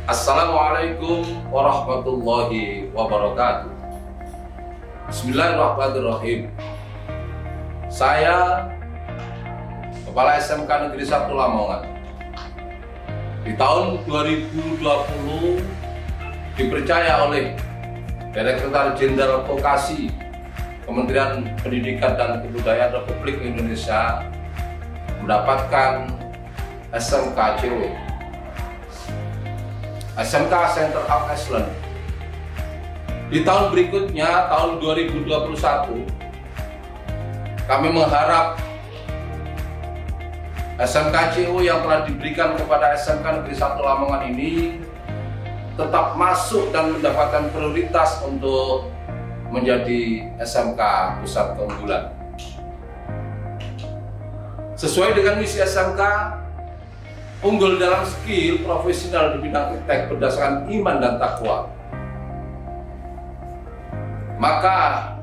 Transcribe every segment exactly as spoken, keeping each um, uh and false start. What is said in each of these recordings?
Assalamualaikum warahmatullahi wabarakatuh. Bismillahirrahmanirrahim. Saya Kepala S M K Negeri satu Lamongan. Di tahun dua ribu dua puluh dipercaya oleh Direktur Jenderal Vokasi Kementerian Pendidikan dan Kebudayaan Republik Indonesia mendapatkan S M K C W, S M K Center of Excellence. Di tahun berikutnya, tahun dua ribu dua puluh satu, kami mengharap S M K C W yang telah diberikan kepada S M K Negeri satu Lamongan ini tetap masuk dan mendapatkan prioritas untuk menjadi S M K pusat keunggulan. Sesuai dengan misi S M K, unggul dalam skill profesional di bidang iptek berdasarkan iman dan takwa. Maka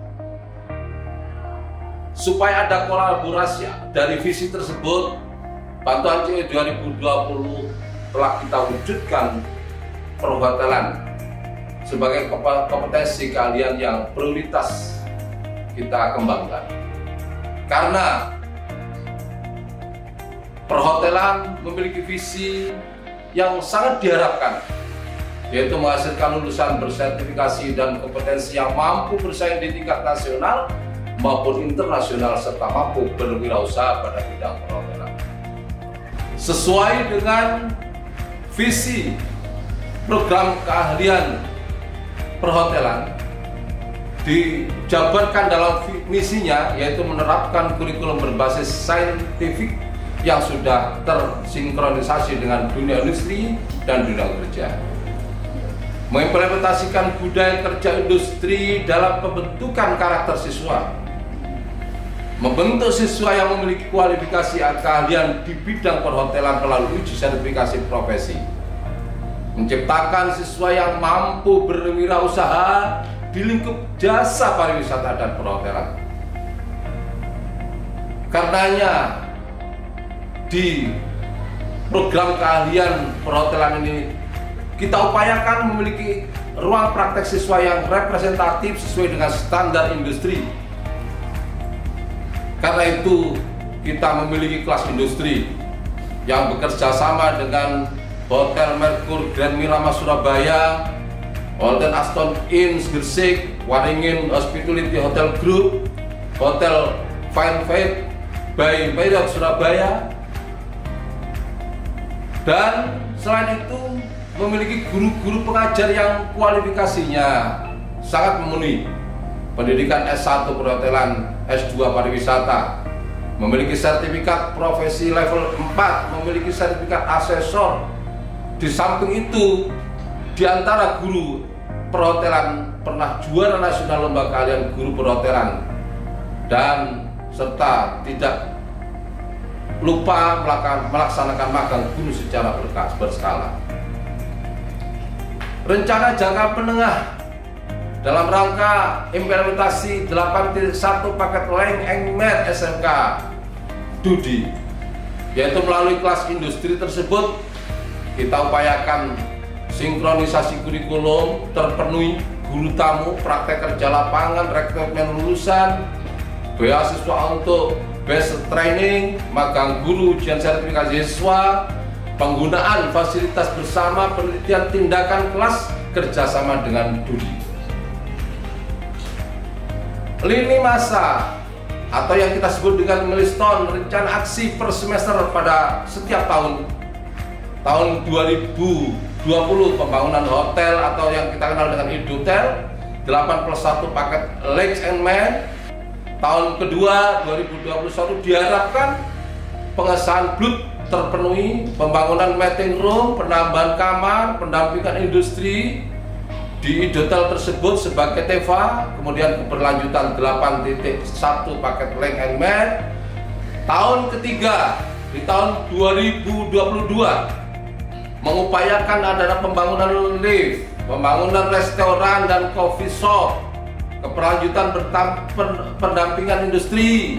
supaya ada kolaborasi dari visi tersebut, Bantuan C W dua ribu dua puluh telah kita wujudkan perhotelan sebagai kompetensi keahlian yang prioritas kita kembangkan. Karena perhotelan memiliki visi yang sangat diharapkan, yaitu menghasilkan lulusan bersertifikasi dan kompetensi yang mampu bersaing di tingkat nasional maupun internasional serta mampu berwirausaha pada bidang perhotelan. Sesuai dengan visi program keahlian perhotelan, dijabarkan dalam misinya yaitu menerapkan kurikulum berbasis saintifik yang sudah tersinkronisasi dengan dunia industri dan dunia kerja, mengimplementasikan budaya kerja industri dalam pembentukan karakter siswa, membentuk siswa yang memiliki kualifikasi keahlian di bidang perhotelan melalui uji sertifikasi profesi, menciptakan siswa yang mampu berwirausaha di lingkup jasa pariwisata dan perhotelan. Karenanya di program keahlian perhotelan ini kita upayakan memiliki ruang praktek siswa yang representatif sesuai dengan standar industri. Karena itu kita memiliki kelas industri yang bekerja sama dengan Hotel Merkur Grand Mirama Surabaya, Hotel Aston Inn Gresik, Waringin Hospitality Hotel Group, Hotel Fine Faith by Marriott Surabaya, dan selain itu memiliki guru-guru pengajar yang kualifikasinya sangat memenuhi pendidikan S satu perhotelan, S dua pariwisata, memiliki sertifikat profesi level empat, memiliki sertifikat asesor. Di samping itu, di antara guru perhotelan pernah juara nasional lomba keahlian guru perhotelan, dan serta tidak lupa melaksanakan magang guru secara berskala. Rencana jangka menengah dalam rangka implementasi delapan titik satu paket Leng Engmer S M K D U D I, yaitu melalui kelas industri tersebut kita upayakan sinkronisasi kurikulum terpenuhi, guru tamu, praktek kerja lapangan, rekrutmen lulusan, beasiswa untuk basic training, magang guru, ujian sertifikasi siswa, penggunaan fasilitas bersama, penelitian tindakan kelas kerjasama dengan D U D I. Lini masa atau yang kita sebut dengan milestone, rencana aksi per semester pada setiap tahun. Tahun dua ribu dua puluh pembangunan hotel atau yang kita kenal dengan Indotel, delapan plus satu paket Lakes and Man. Tahun kedua dua ribu dua puluh satu diharapkan pengesahan B L U D terpenuhi, pembangunan meeting room, penambahan kamar, pendampingan industri di Indotel tersebut sebagai T E V A, kemudian keberlanjutan delapan titik satu paket Leng and Man. Tahun ketiga di tahun dua ribu dua puluh dua mengupayakan adanya pembangunan lift, pembangunan restoran dan coffee shop, keberlanjutan pendampingan industri,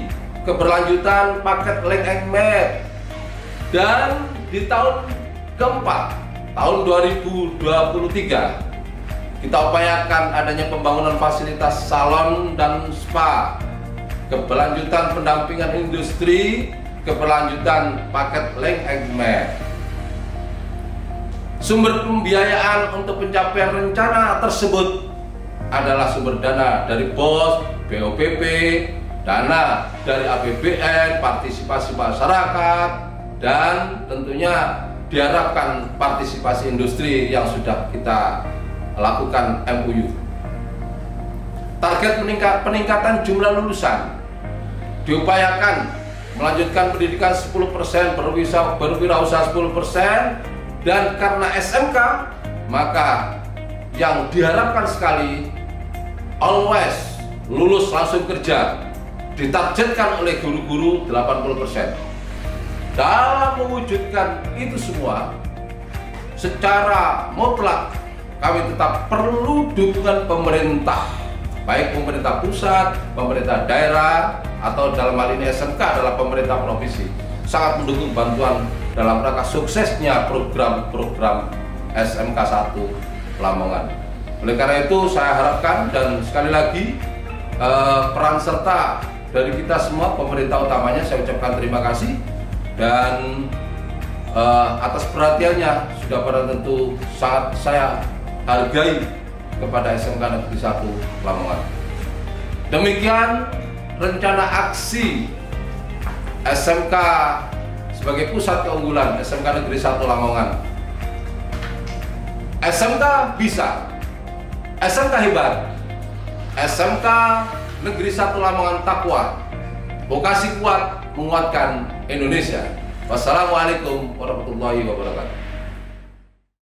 keberlanjutan paket Leng and Man. Dan di tahun keempat tahun dua ribu dua puluh tiga kita upayakan adanya pembangunan fasilitas salon dan spa, keberlanjutan pendampingan industri, keberlanjutan paket Leng Egme. Sumber pembiayaan untuk pencapaian rencana tersebut adalah sumber dana dari B O S, B O P P, dana dari A P B N, partisipasi masyarakat, dan tentunya diharapkan partisipasi industri yang sudah kita lakukan M O U. Target meningkat, peningkatan jumlah lulusan diupayakan melanjutkan pendidikan sepuluh persen, berwirausaha sepuluh persen, dan karena S M K maka yang diharapkan sekali always lulus langsung kerja, ditargetkan oleh guru-guru delapan puluh persen. Dalam mewujudkan itu semua secara mutlak kami tetap perlu dukungan pemerintah, baik pemerintah pusat, pemerintah daerah, atau dalam hal ini S M K adalah pemerintah provinsi, sangat mendukung bantuan dalam rangka suksesnya program-program S M K satu Lamongan. Oleh karena itu saya harapkan, dan sekali lagi eh, peran serta dari kita semua, pemerintah utamanya, saya ucapkan terima kasih, dan eh, atas perhatiannya sudah pada tentu sangat saya hargai kepada S M K Negeri satu Lamongan. Demikian rencana aksi S M K sebagai pusat keunggulan S M K Negeri satu Lamongan. S M K bisa, S M K hebat, S M K Negeri satu Lamongan tak kuat, vokasi kuat menguatkan Indonesia. Wassalamualaikum warahmatullahi wabarakatuh.